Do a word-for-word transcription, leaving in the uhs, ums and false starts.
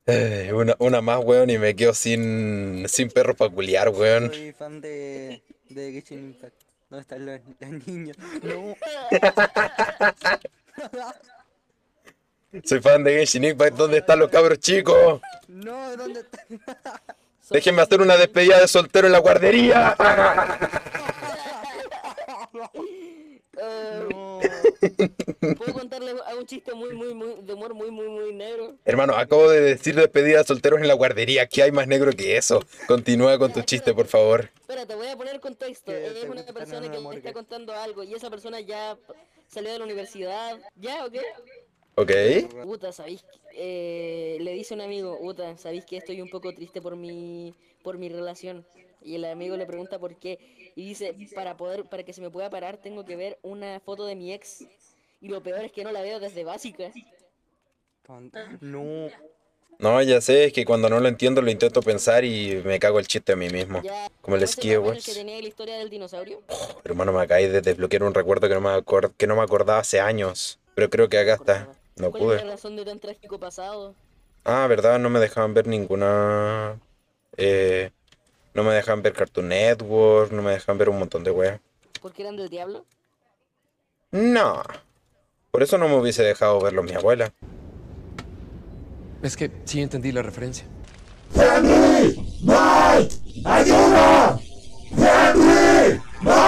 Eh, una, una más, weón, y me quedo sin, sin perro para culiar, weón. Soy fan de, de Genshin Impact. ¿Dónde están los, los niños? No. Soy fan de Genshin Impact, ¿dónde están los cabros chicos? No, ¿dónde están? Soy Déjenme fan hacer una de... despedida de soltero en la guardería. Eh, No. ¿puedo contarle a un chiste muy, muy, muy, de humor muy, muy, muy negro? Hermano, acabo de decir despedida de solteros en la guardería. ¿Qué hay más negro que eso? Continúa con Ya, tu chiste, por espérate. favor. Espérate, voy a poner contexto. Que Es te una gusta estar en persona una que está morgue. contando algo y esa persona ya p- salió de la universidad. ¿Ya o qué? ¿Ok? Perra. Uta, ¿sabéis? Eh, le dice un amigo, Uta, ¿sabéis que estoy un poco triste por mi, por mi relación? Y el amigo le pregunta por qué. Y dice, para poder, para que se me pueda parar, tengo que ver una foto de mi ex. Y lo peor es que no la veo desde básica. Pan- No. No, ya sé, es que cuando no lo entiendo lo intento pensar y me cago el chiste a mí mismo. Ya, Como el como ese meme en el que Skewers. tenía la historia del dinosaurio. Hermano, me acabáis de desbloquear un recuerdo que no me acord- que no me acordaba hace años. Pero creo que No me acá está. acordaba. No ¿Cuál es la pude. razón de tan trágico pasado? Ah, ¿verdad? No me dejaban ver ninguna... Eh, no me dejaban ver Cartoon Network, no me dejaban ver un montón de weas. ¿Porque eran del diablo? No. Por eso no me hubiese dejado verlo mi abuela. Es que sí entendí la referencia. ¡Henry! ¡Mike! ¡Ayuda! ¡Henry! ¡Mike!